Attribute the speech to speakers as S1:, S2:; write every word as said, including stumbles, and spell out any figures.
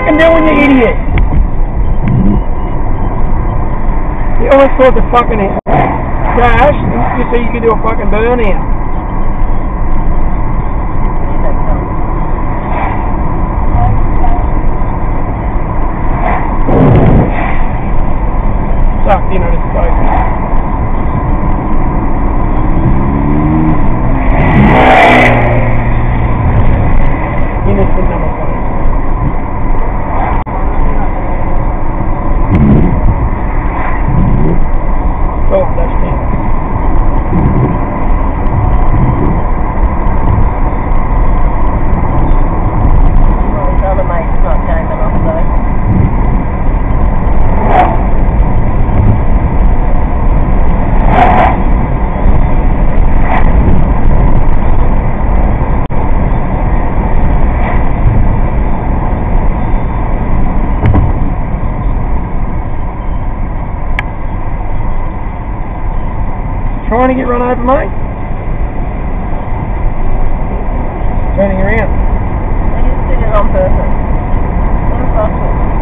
S1: fucking doing, you idiot? You always thought the fucking crash, you so you could do a fucking burnout. Sucked in on his focus. Innocent number one. Oh, that's me.
S2: Well, his other mate's not gaming off though.
S1: Trying to get run over, mate? Turning around.
S2: I just did it on purpose. What a fossil.